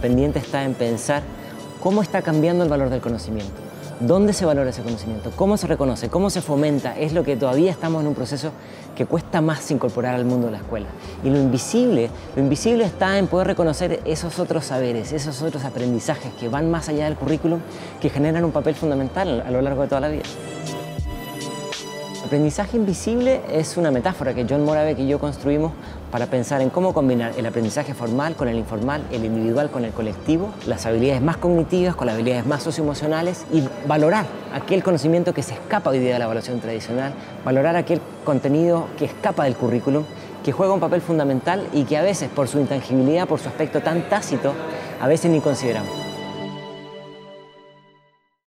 pendiente está en pensar cómo está cambiando el valor del conocimiento. ¿Dónde se valora ese conocimiento? ¿Cómo se reconoce? ¿Cómo se fomenta? Es lo que todavía estamos en un proceso que cuesta más incorporar al mundo de la escuela. Y lo invisible está en poder reconocer esos otros saberes, esos otros aprendizajes que van más allá del currículum, que generan un papel fundamental a lo largo de toda la vida. Aprendizaje invisible es una metáfora que John Moravec y yo construimos para pensar en cómo combinar el aprendizaje formal con el informal, el individual con el colectivo, las habilidades más cognitivas con las habilidades más socioemocionales y valorar aquel conocimiento que se escapa hoy día de la evaluación tradicional, valorar aquel contenido que escapa del currículum, que juega un papel fundamental y que a veces por su intangibilidad, por su aspecto tan tácito, a veces ni consideramos.